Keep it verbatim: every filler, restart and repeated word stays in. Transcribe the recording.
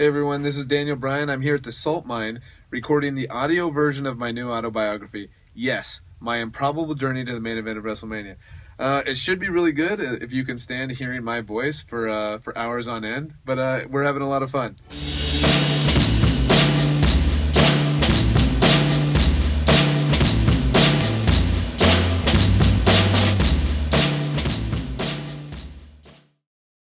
Hey everyone, this is Daniel Bryan. I'm here at the salt mine recording the audio version of my new autobiography. Yes, my improbable journey to the main event of WrestleMania. Uh, it should be really good if you can stand hearing my voice for uh, for hours on end, but uh, we're having a lot of fun.